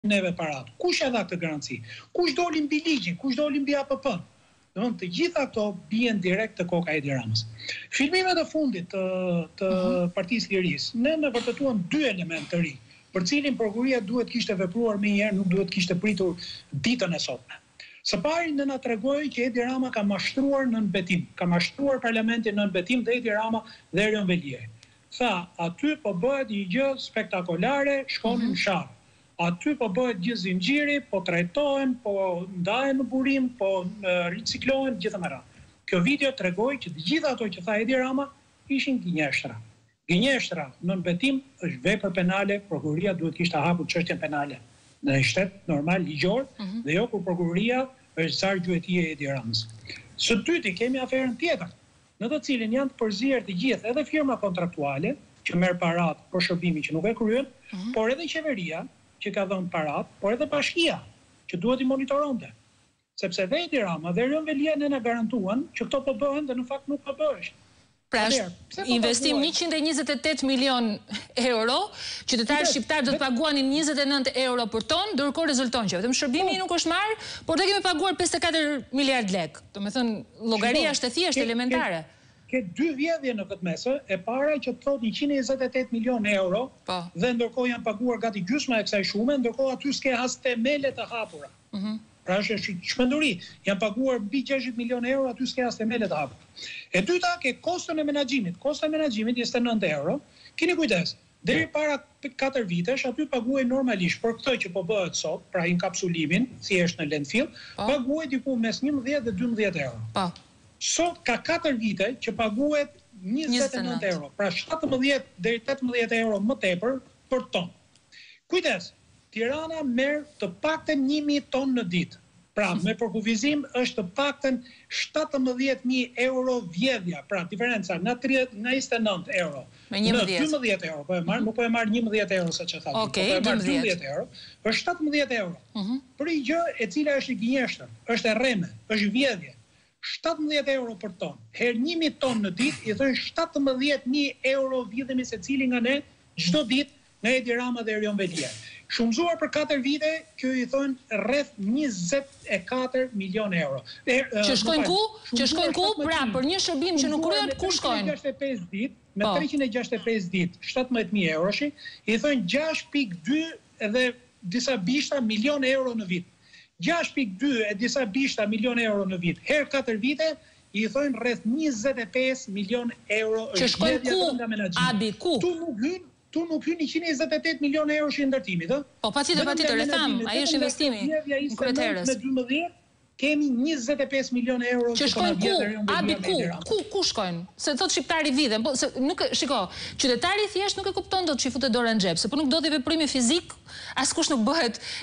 neve parat. Kush e dha këtë garanci? Kush doli mbi ligjin? Kush doli mbi APP-n? Domthonë të gjitha këto bien direkt te koka e Edi Ramës. Filmimet e fundit të Partisë Lirisë ne vërtetuam dy elementë të ri, për cilin prokuroria duhet kishte vepruar më njëherë, nuk duhet kishte pritur ditën e sotme. Së pari ne na tregoi që Edi Rama ka mashtruar nën betim, ka mashtruar parlamentin nën betim dhe Edi Rama dhe Erion Veliaj. Tha, aty po bëhet një gjë spektakolare, shkonin në sharr. Aty po bëhet gjithë zinxhiri, po trajtohen, po ndahen në burim, po riciklohen gjithë me radhë. Kjo video tregoi që të gjitha ato që tha Edi Rama ishin gënjeshtra. Gënjeshtra nën betim është vepër penale, prokuroria duhet kishte hapur çështjen penale në një shtet normal ligjor dhe jo kur prokuroria është zar gjuetie e Edi Ramës. Së dyti kemi aferën tjetër, në të cilin janë të përzier të gjithë edhe firma kontraktuale që merr parat për shërbimin që nuk e kryen, por edhe qeveria që ka dhënë parat, por edhe bashkia që duhet i monitoronte. Sepse dhe Edi Rama dhe Erion Veliaj na garantuan që këto po bëhen dhe në fakt nuk po bëhesh. Pra investim 128 milion euro, qytetarët shqiptarë do të paguanin 29 euro për ton, ndërkohë rezulton që vetëm shërbimi nuk është marrë, por ne kemi paguar 54 miliard lek. Domethënë llogaria është e thjeshtë, elementare. Ke dy vjedhje në këtë mesë, e para që thot 128 milion euro, dhe ndërkohë janë paguar gati gjysma e kësaj shume, ndërkohë aty s'ke as themele të hapura. Pra është shpenduri, janë paguar mbi 60 milion euro, aty s'ke as themele të hapura. E dyta ke koston e menaxhimit. Kosto e menaxhimit 29 euro. Keni kujdes, deri para 4 vitesh aty paguaj normalisht për këtë që po bëhet sot, pra inkapsulimin, thjesht në landfill, paguaj diku mes 11 dhe 12 euro. Sot ka 4 vite që paguhet 29 euro, pra 17 deri 18 euro më tepër për ton. Kujdes, Tirana merr të paktën 1000 ton në ditë. Pra, me përkufizim është të paktën 17.000 euro vjedhja, pra diferenca nga 29 euro në 12 euro, nuk po e marr 11 euro sa që thamë, po e marr 12 euro, është 17 euro. Për një gjë e cila është i gënjeshtër, është e rreme, është vjedhje. 17 euro për ton, herë 1000 ton në ditë, i thënë 17.000 euro vjedhemi se cili nga ne, çdo ditë nga Edi Rama dhe Erion Veliaj. Shumëzuar për 4 vite, kjo i thonë rreth 24 milion euro. Që shkojnë ku? Që shkojnë ku? Pra, për një shërbim që nuk kryhet, ku shkojnë? Me 365 ditë, 17.000 euroshi, i thonë 6.2 edhe disa bishta milion euro në vit. 6.2 e disa bishta milion euro në vit. Her 4 vite, i thonë rreth 25 milion euro. Që shkojnë ku? Abi, ku? Tu nuk hyn 128 milion euro shi ndërtimit, ë? Po patjetër, e tham, ai është investimi në kryeterës. Në 12 kemi 25 milion euro që shkojnë ku? Abi, ku shkojnë? Se thot shqiptari vidhen, po nuk shiko, qytetari thjesht nuk e kupton dot që i futet dora në xhep, se po nuk do të veprimi fizik, askush nuk bëhet